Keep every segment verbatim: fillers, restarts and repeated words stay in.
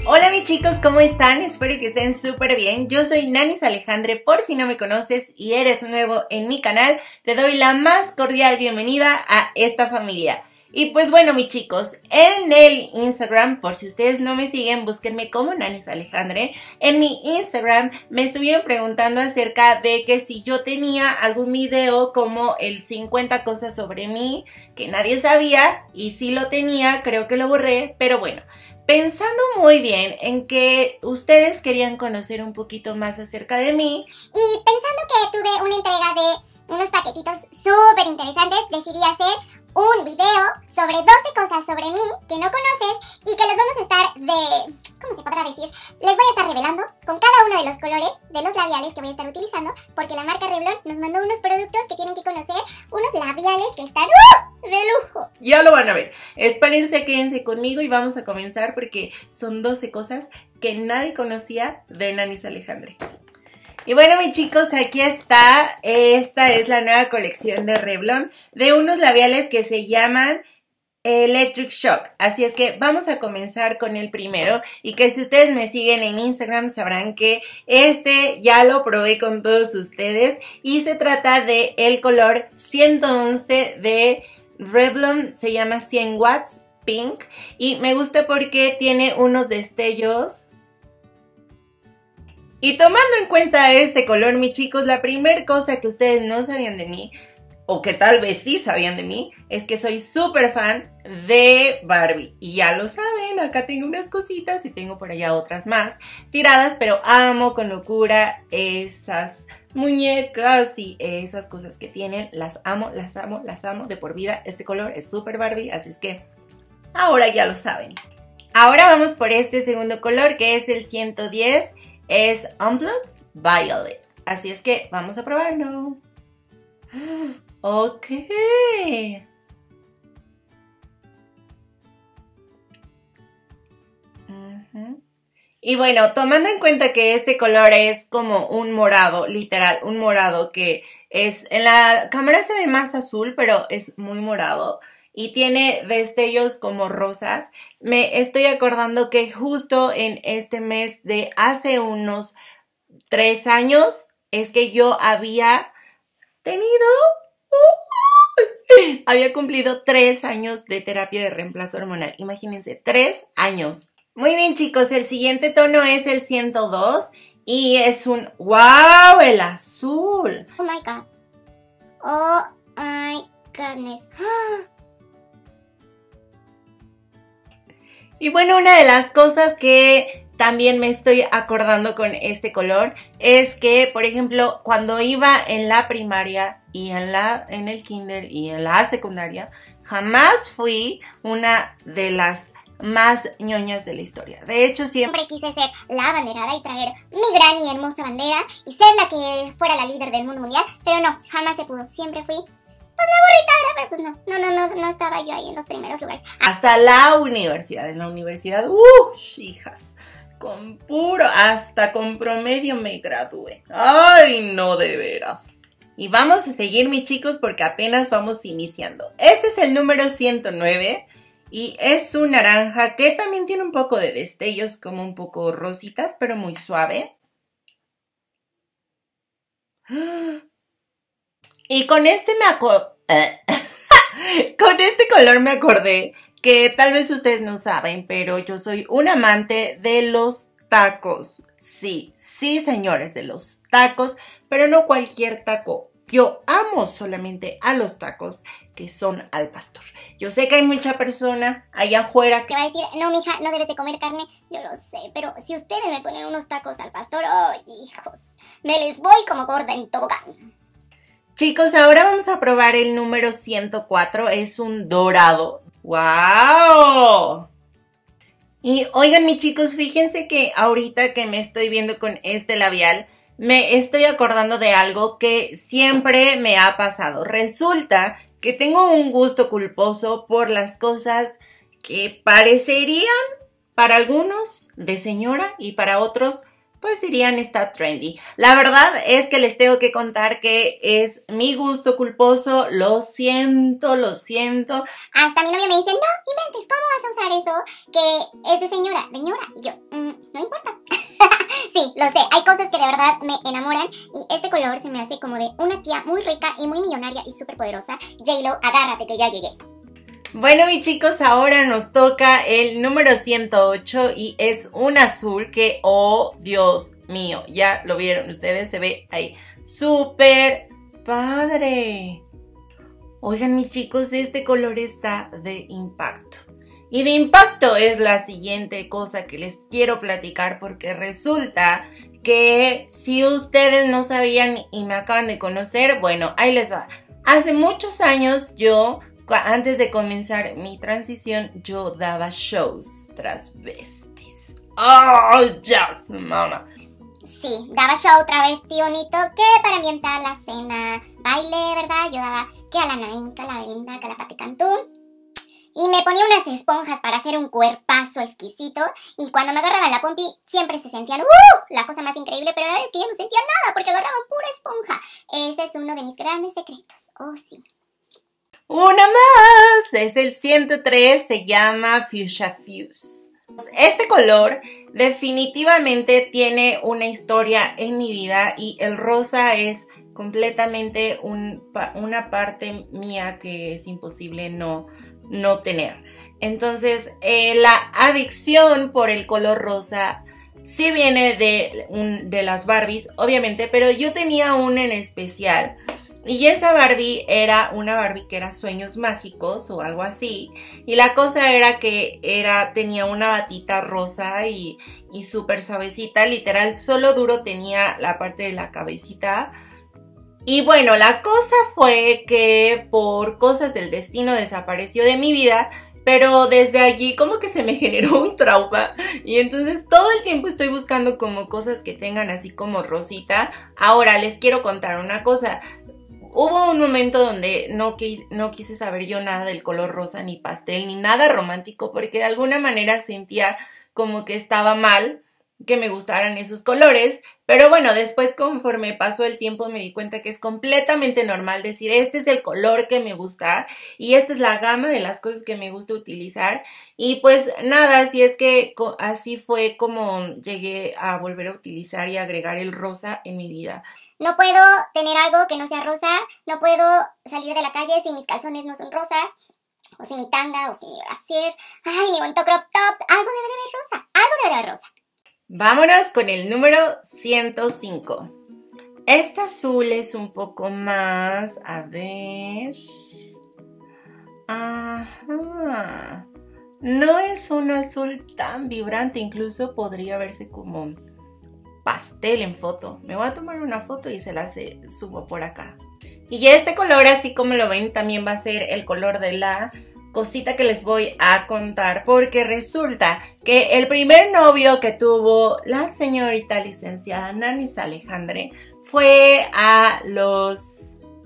Hola mis chicos, ¿cómo están? Espero que estén súper bien. Yo soy Nanis Alejandre, por si no me conoces y eres nuevo en mi canal, te doy la más cordial bienvenida a esta familia. Y pues bueno mis chicos, en el Instagram, por si ustedes no me siguen, búsquenme como Nanis Alejandre. En mi Instagram me estuvieron preguntando acerca de que si yo tenía algún video como el cincuenta cosas sobre mí, que nadie sabía, y sí lo tenía, creo que lo borré, pero bueno. Pensando muy bien en que ustedes querían conocer un poquito más acerca de mí y pensando que tuve una entrega de unos paquetitos súper interesantes, decidí hacer un video sobre doce cosas sobre mí que no conoces y que les vamos a estar de... ¿cómo se podrá decir? Les voy a estar revelando con cada uno de los colores de los labiales que voy a estar utilizando, porque la marca Revlon nos mandó unos productos que tienen que conocer, unos labiales que están ¡uh! De lujo. Ya lo van a ver. Espérense, quédense conmigo y vamos a comenzar porque son doce cosas que nadie conocía de Nanis Alejandre. Y bueno mis chicos, aquí está. Esta es la nueva colección de Revlon de unos labiales que se llaman Electric Shock. Así es que vamos a comenzar con el primero, y que si ustedes me siguen en Instagram sabrán que este ya lo probé con todos ustedes y se trata de el color ciento once de Revlon, se llama cien watts Pink, y me gusta porque tiene unos destellos. Y tomando en cuenta este color, mis chicos, la primera cosa que ustedes no sabían de mí, o que tal vez sí sabían de mí, es que soy súper fan de Barbie. Y ya lo saben, acá tengo unas cositas y tengo por allá otras más tiradas, pero amo con locura esas muñecas y esas cosas que tienen. Las amo, las amo, las amo de por vida. Este color es súper Barbie, así es que ahora ya lo saben. Ahora vamos por este segundo color, que es el ciento diez. Es Unplugged Violet. Así es que vamos a probarlo. Ok. Uh-huh. Y bueno, tomando en cuenta que este color es como un morado, literal, un morado que es... En la cámara se ve más azul, pero es muy morado. Y tiene destellos como rosas. Me estoy acordando que justo en este mes de hace unos tres años es que yo había tenido... Uh, había cumplido tres años de terapia de reemplazo hormonal. Imagínense, tres años. Muy bien chicos, el siguiente tono es el ciento dos y es un... ¡Wow! El azul. Oh my god. Oh my goodness. Y bueno, una de las cosas que también me estoy acordando con este color es que, por ejemplo, cuando iba en la primaria y en, la, en el kinder y en la secundaria, jamás fui una de las más ñoñas de la historia. De hecho, siempre, siempre quise ser la abanderada y traer mi gran y hermosa bandera y ser la que fuera la líder del mundo mundial, pero no, jamás se pudo. Siempre fui... pues la burrita, pero pues no, no, no, no, no estaba yo ahí en los primeros lugares. Hasta la universidad, en la universidad, uff, hijas, con puro, hasta con promedio me gradué. Ay, no, de veras. Y vamos a seguir, mis chicos, porque apenas vamos iniciando. Este es el número ciento nueve y es un naranja que también tiene un poco de destellos, como un poco rositas, pero muy suave. Y con este me acordé, con este color me acordé que tal vez ustedes no saben, pero yo soy un amante de los tacos. Sí, sí señores, de los tacos, pero no cualquier taco. Yo amo solamente a los tacos que son al pastor. Yo sé que hay mucha persona allá afuera que va a decir, no mija, no debes de comer carne. Yo lo sé, pero si ustedes me ponen unos tacos al pastor, oh hijos, me les voy como gorda en tobogán. Chicos, ahora vamos a probar el número ciento cuatro, es un dorado. ¡Wow! Y oigan mis chicos, fíjense que ahorita que me estoy viendo con este labial, me estoy acordando de algo que siempre me ha pasado. Resulta que tengo un gusto culposo por las cosas que parecerían para algunos de señora y para otros pues dirían está trendy. La verdad es que les tengo que contar que es mi gusto culposo, lo siento, lo siento. Hasta mi novio me dice, no inventes, ¿cómo vas a usar eso que es de señora, de ñora? Y yo, mmm, no importa. Sí, lo sé, hay cosas que de verdad me enamoran y este color se me hace como de una tía muy rica y muy millonaria y súper poderosa. J-Lo, agárrate que ya llegué. Bueno, mis chicos, ahora nos toca el número ciento ocho y es un azul que, oh, Dios mío, ya lo vieron ustedes, se ve ahí súper padre. Oigan, mis chicos, este color está de impacto. Y de impacto es la siguiente cosa que les quiero platicar porque resulta que si ustedes no sabían y me acaban de conocer, bueno, ahí les va. Hace muchos años yo... Antes de comenzar mi transición, yo daba shows transvestis. ¡Oh, yes, mamá! Sí, daba show travesti bonito que para ambientar la cena, baile, ¿verdad? Yo daba que a la Anaí, que a la Belinda, que a la Pati Cantú. Y me ponía unas esponjas para hacer un cuerpazo exquisito. Y cuando me agarraban la pompi, siempre se sentían ¡uh! La cosa más increíble, pero la verdad es que yo no sentía nada porque agarraban pura esponja. Ese es uno de mis grandes secretos. Oh, sí. ¡Una más! Es el ciento tres, se llama Fuchsia Fuse. Este color definitivamente tiene una historia en mi vida y el rosa es completamente un, una parte mía que es imposible no, no tener. Entonces, eh, la adicción por el color rosa sí viene de, un, de las Barbies, obviamente, pero yo tenía una en especial. Y esa Barbie era una Barbie que era Sueños Mágicos o algo así. Y la cosa era que era, tenía una batita rosa y, y súper suavecita. Literal, solo duro tenía la parte de la cabecita. Y bueno, la cosa fue que por cosas del destino desapareció de mi vida. Pero desde allí como que se me generó un trauma y entonces todo el tiempo estoy buscando como cosas que tengan así como rosita. Ahora les quiero contar una cosa. Hubo un momento donde no quise, no quise saber yo nada del color rosa, ni pastel, ni nada romántico, porque de alguna manera sentía como que estaba mal que me gustaran esos colores. Pero bueno, después conforme pasó el tiempo me di cuenta que es completamente normal decir este es el color que me gusta y esta es la gama de las cosas que me gusta utilizar. Y pues nada, así es que así fue como llegué a volver a utilizar y agregar el rosa en mi vida. No puedo tener algo que no sea rosa, no puedo salir de la calle si mis calzones no son rosas, o si mi tanga, o si mi brasier, ay, mi bonito crop top, algo debe de haber rosa, algo debe de haber rosa. Vámonos con el número ciento cinco. Este azul es un poco más, a ver, ajá, no es un azul tan vibrante, incluso podría verse como pastel en foto. Me voy a tomar una foto y se la subo por acá. Y este color, así como lo ven, también va a ser el color de la cosita que les voy a contar, porque resulta que el primer novio que tuvo la señorita licenciada Nanis Alejandre fue a los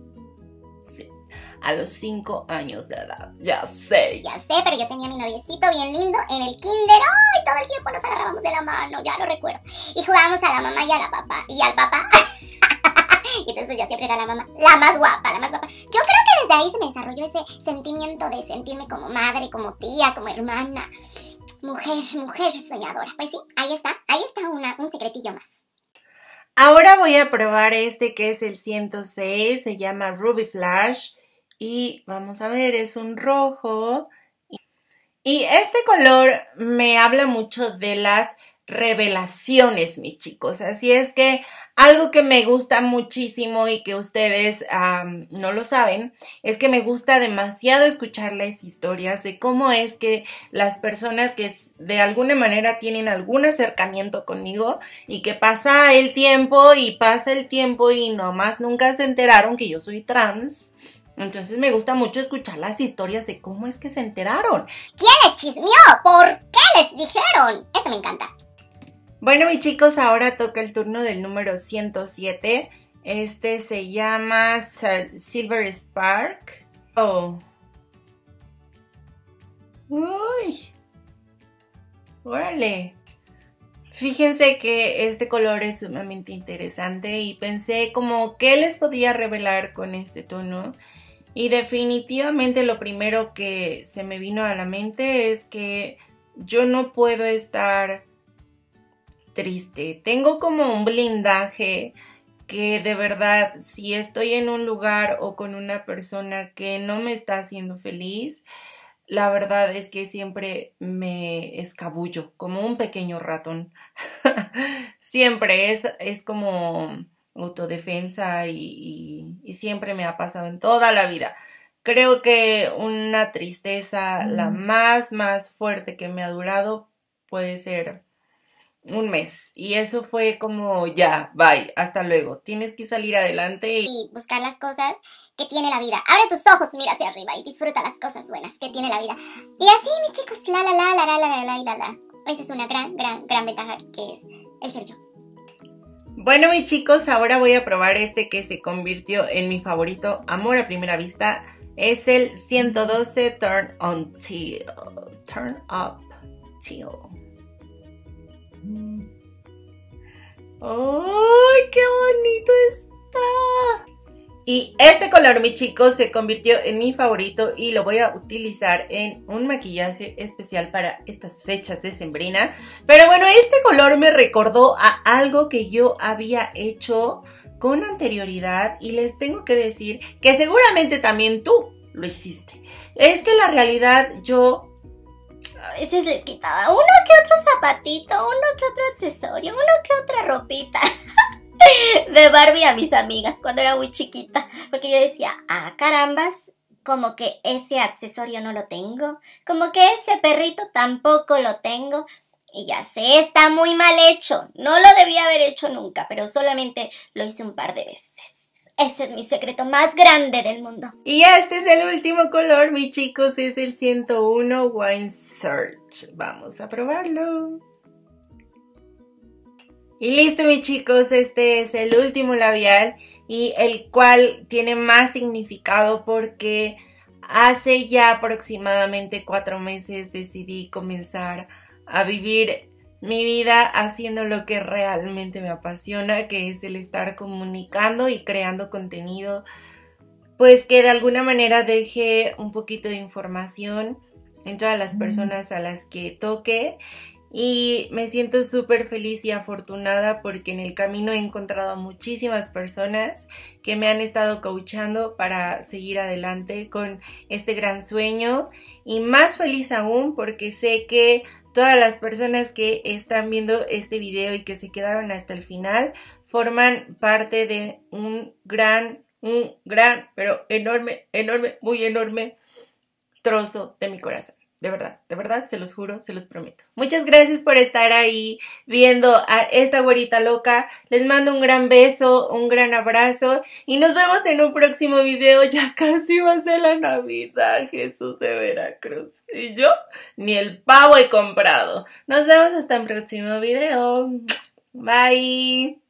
a los cinco años de edad. Ya sé. Ya sé, pero yo tenía mi noviecito bien lindo en el kinder. ¡Ay! Todo el tiempo nos agarrábamos de la mano, ya lo recuerdo. Y jugábamos a la mamá y a la papá. Y al papá. Y entonces pues yo siempre era la mamá, la más guapa, la más guapa. Yo creo que desde ahí se me desarrolló ese sentimiento de sentirme como madre, como tía, como hermana. Mujer, mujer soñadora. Pues sí, ahí está, ahí está una, un secretillo más. Ahora voy a probar este que es el ciento seis, se llama Ruby Flash. Y vamos a ver, es un rojo. Y este color me habla mucho de las revelaciones, mis chicos. Así es que algo que me gusta muchísimo y que ustedes um, no lo saben, es que me gusta demasiado escucharles historias de cómo es que las personas que de alguna manera tienen algún acercamiento conmigo y que pasa el tiempo y pasa el tiempo y nomás nunca se enteraron que yo soy trans. Entonces me gusta mucho escuchar las historias de cómo es que se enteraron. ¿Quién les chismeó? ¿Por qué les dijeron? Eso me encanta. Bueno, mis chicos, ahora toca el turno del número ciento siete. Este se llama Silver Spark. Oh. Uy. Órale. Fíjense que este color es sumamente interesante y pensé como qué les podía revelar con este tono. Y definitivamente lo primero que se me vino a la mente es que yo no puedo estar triste. Tengo como un blindaje que de verdad, si estoy en un lugar o con una persona que no me está haciendo feliz, la verdad es que siempre me escabullo como un pequeño ratón. Siempre es, es como autodefensa y, y, y siempre me ha pasado en toda la vida. Creo que una tristeza, mm. la más, más fuerte que me ha durado puede ser un mes. Y eso fue como ya, bye, hasta luego. Tienes que salir adelante. Y, y buscar las cosas que tiene la vida. Abre tus ojos, mira hacia arriba y disfruta las cosas buenas que tiene la vida. Y así, mis chicos, la la la la la la la la la. Esa es una gran, gran, gran ventaja que es el ser yo. Bueno, mis chicos, ahora voy a probar este que se convirtió en mi favorito, amor a primera vista. Es el ciento doce Turn on Teal. Turn Up Teal. ¡Ay, qué bonito está! Y este color, mis chicos, se convirtió en mi favorito y lo voy a utilizar en un maquillaje especial para estas fechas decembrinas. Pero bueno, este color me recordó a algo que yo había hecho con anterioridad y les tengo que decir que seguramente también tú lo hiciste. Es que la realidad yo a veces les quitaba uno que otro zapatito, uno que otro accesorio, uno que otra ropita de Barbie a mis amigas cuando era muy chiquita, porque yo decía, ah, carambas, como que ese accesorio no lo tengo, como que ese perrito tampoco lo tengo, y ya sé, está muy mal hecho, no lo debía haber hecho nunca, pero solamente lo hice un par de veces. Ese es mi secreto más grande del mundo. Y este es el último color, mis chicos, es el ciento uno Wine Search. Vamos a probarlo. Y listo, mis chicos, este es el último labial y el cual tiene más significado porque hace ya aproximadamente cuatro meses decidí comenzar a vivir mi vida haciendo lo que realmente me apasiona, que es el estar comunicando y creando contenido, pues que de alguna manera deje un poquito de información en todas las personas a las que toque. Y me siento súper feliz y afortunada porque en el camino he encontrado a muchísimas personas que me han estado coachando para seguir adelante con este gran sueño. Y más feliz aún porque sé que todas las personas que están viendo este video y que se quedaron hasta el final forman parte de un gran, un gran, pero enorme, enorme, muy enorme trozo de mi corazón. De verdad, de verdad, se los juro, se los prometo. Muchas gracias por estar ahí viendo a esta güerita loca. Les mando un gran beso, un gran abrazo y nos vemos en un próximo video. Ya casi va a ser la Navidad, Jesús de Veracruz. Y yo ni el pavo he comprado. Nos vemos hasta el próximo video. Bye.